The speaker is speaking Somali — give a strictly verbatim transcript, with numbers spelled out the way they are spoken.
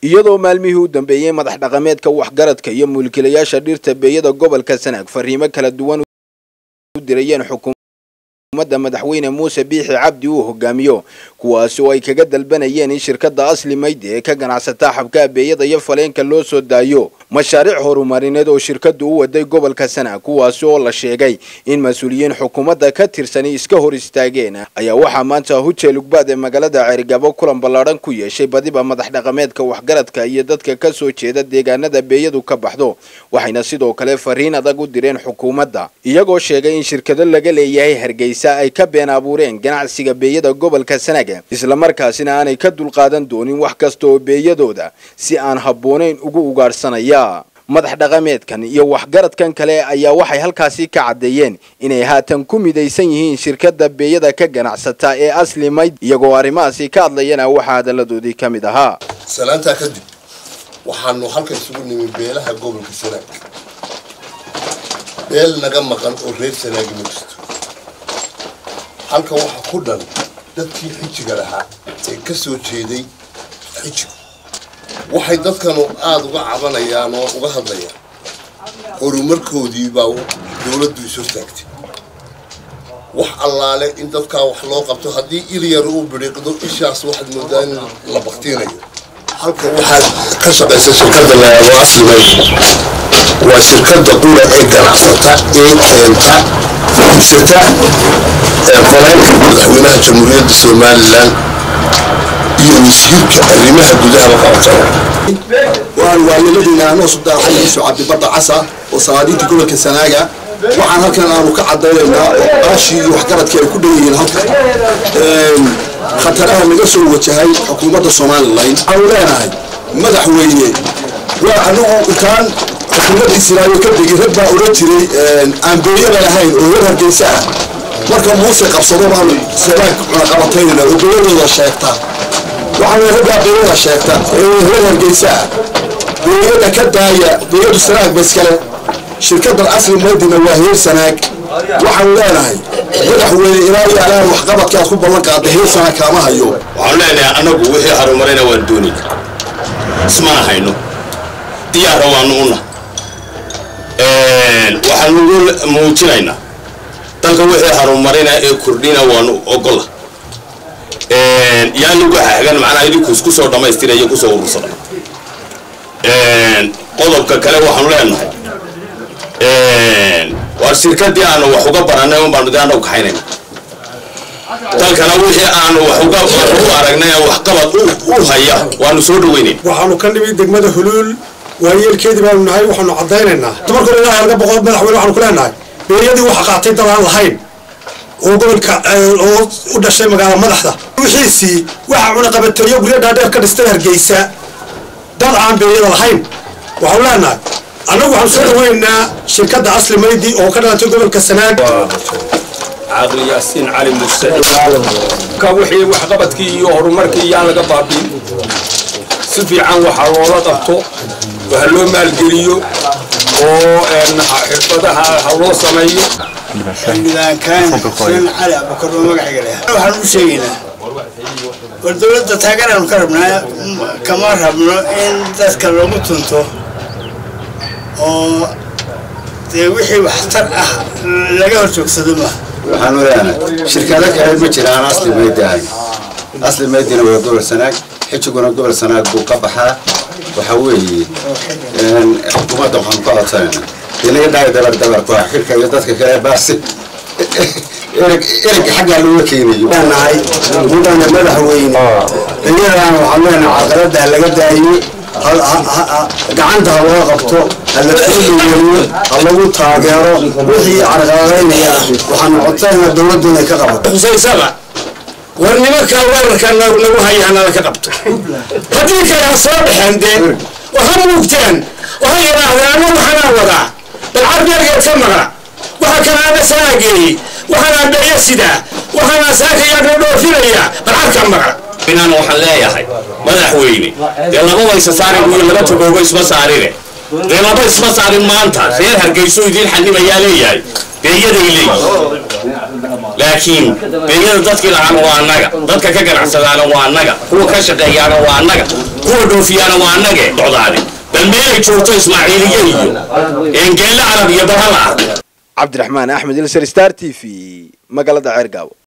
iyadoo maalmihii u dambeeyay madax dhaqameedka waxgaradka iyo mulkiilayaasha dhirta beeyada gobolka Sanaag fariimo kala duwan u dirayeen xukuumadda madaxweyne Muuse Biixi Cabdi uu hogaamiyo kuwaas oo ay kaga dalbanayeen in shirkadda Asli Maydi ee ka ganacsata xabka beeyada iyo faleenka loo soo daayo mashaariic horumarineed oo shirkaddu u waday gobolka Sanaag kuwaas oo la sheegay in mas'uuliyiin xukuumadda ka tirsan iska hor istaageen ayaa waxa maanta Hotel Ugbaad ee magaalada Cerigabo kulan ballaaran ku yeeshay badiba madax dhaqameedka waxgaradka iyo dadka ka soo jeeda deegaanada beeyadu ka baxdo waxayna sidoo kale fariin adag u direen xukuumadda iyagoo sheegay in shirkado laga leeyahay Hargeysa ay ka been abuureen ganacsiga beeyada gobolka Sanaag isla markaasina aanay ka dulqaadan doonin wax kasta oo beeyadooda si aan habboonayn ugu ugaarsanaya madax dhaqameedkan iyo waxgaradkan kale ayaa waxay halkaasi ka cadeeyeen inay haatan ku midaysan yihiin shirkadda beeyada ka ganacsata ee Asli Maydi iyagoo arrimahaasi ka hadlayana waxa hadaladoodii kamid ahaa salaanta kadib waxaanu halka isugu nimid beelaha gobolka Sanaag beel naga maqan oo reer Sanaag ma jirto halka waxa ku dhan dadkii xijiga lahaa ee ka soo jeeday xijiga waxay dadkan aad uga cabanayaan oo uga hadlayaan horumarkoodii baa dawladdu isu taagtay wax allaale in dadka wax loo qabto haddii ilyar uu biriqdo ishaas waxaad moodaa in la baqtiinayo halka waxaad ka shaqaysa shirkadda la yidhaahdo Asli Maydi waa shirkadda qura ee ganacsata ee keenta fursata faleenka madaxweynaha jamhuuriyadda Somaliland iyo wasiirka arrimaha gudaha qabtay waan waalidina anoo soo xalay Cabdi Badda Casa oo saadiinta gobolka Sanaaga waxaan halkan aanu ka cadeynaynaa aashi wax garadka ay ku dhaweeyeen halkan ee khataraha laga soo wajahay xukuumadda Soomaaliland awleenahay madaxweyne waa anigu kaan xukuumadda Israa'iil ka dhigay rag baa oran jiray aan beeyada lahayn oo Hargeysa marka Muuse qabsado baan Sanaag qabatayna oo beeyada sheegta waxaan rabaa beeyada sheegta ee Hargeysa beeyada ka daaya beeyada Sanaag baskale shirkadda Asli Maydi waa heer Sanaag waxaan leenahay madaxweyne ilaa iyo alaan wax qabadka ku ballan qaaday heer Sanaag kama hayo waxaan leenahay anagu wixii horumarina waan doonay isma hayno diyaar waanu una ee waxaan ugu muujinaynaa dalka wixii horumarina ee kordhina waanu ogol ee yaa lagu xagan macnaha idinku isku soo dhameystiraya ku soo urursada ee qodobka kale waxaan leenahay ee waa shirkadii aan wax uga baranay oo baan dadaan ka haynayna dalkana wixii aan wax uga aragnay wax qabad u haya waanu soo dhaweynay waxaanu ka nimid degmada Huluul waayelkeedii baanu nahay waxaanu cadeynaynaa tamarka ilaahay laga boqol madaxweyne waxaanu ku leenahay beeyadii wax qaatay dalaan lahayn oo gobolka oo u dhashay magaalada madaxda wixiisi waxa una qabatay guriga dhaadheer ka dhistay Hargeysa dad aan beeyada lahayn waxa uu leenahay anagu waxaan soo dhaweynaa shirkadda Asli Maydi oo ka dhalatay gobolka Sanaag عاقل ياسين علي مستعد كوحي وحقبتكي iyo horumarkii yaa laga baabin si fiican waxa loo qabto waxa loo maalgeliyo oo een xirfadaha loo sameeyo xildhibaan kan san cali abukar magaciisa leh waxaan u sheegaynaa war dawladda taageeraan ka rabnaa kama rabno in dadka lagu tunto oo wixii wax tar ah laga horjoogsado ma waxaan wadaanaa shirkado kale ma jiraan Asli Maydi Asli Maydi waa gobol Sanaag xijiguna gobol Sanaag buu ka baxaa waxa weeye in xukuumadda waxaan ku codsanayna inay dhaay dabar dabar ku xirka iyo dadka kale baasi ereg ereg xagga loo keenayo nahay mudane madaxweyne iyadana waxaan leenahay caqabada laga daayay gacanta loo qabto hal lagu taageero wixii carqaladeynaya waxaan codsanaa dawladdu inay ka qabato xusaysaba war nimanka weerarkan lagu hayana ka qabto hadii kale soo baxandeen waxa muugteen waxa yiraahdaan waxana wada bal carbiga ka maqla waxa kana saagay waxana beeyo sida waxana saakaya dhoofilaya bal arka maqla inaan waxaan leeyahay madaxweyne ee laba waysa saarin iyo laba togoogo isma saarine ee laba isma saarin maanta reer Hargeysa idin xannibayaa leeyahay beeyaday leeyahay laakiin beeyada dadkii lahaana waa annaga dadka ka ganacsadaana waa annaga kuwa ka shaqeeyaana waa annaga kuwa dhoofiyaana waa annaga docdaade bal meelay joogto ismaaciiliye iyo engeelle carab iyo bahal ah cabdiraxmaan axmed ilsar star t v magaalada Ceergaawo.